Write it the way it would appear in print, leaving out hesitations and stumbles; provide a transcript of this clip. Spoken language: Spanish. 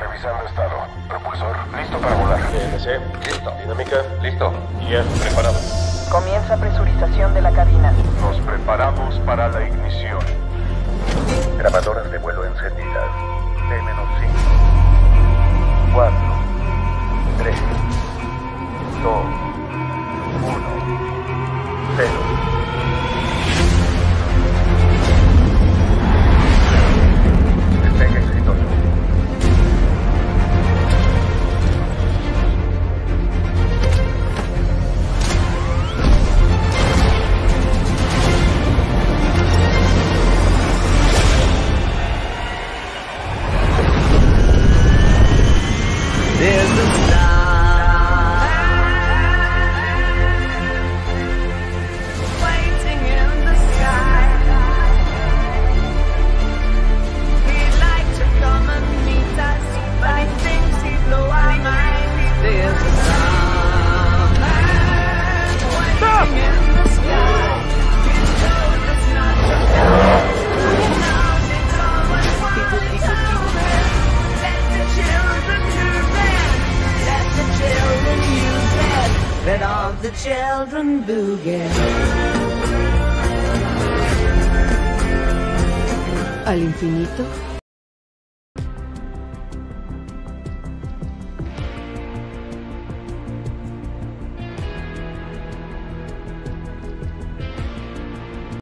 Revisando estado. Propulsor, listo para volar. DNC, listo. Dinámica, Listo. guía, preparado. Comienza presurización de la cabina. Nos preparamos para la ignición. Grabadoras de vuelo encendidas. T-5, 4, 3, 2, 1, 0. Despegue exitoso. There's a star waiting in the sky. He'd like to come and meet us, but he thinks he'd blow our minds. There's a star waiting in the sky. He's told us not to go. Now they come and want to tell him. Let the children use it. Let the children use it. Let all the children boogie. Al infinito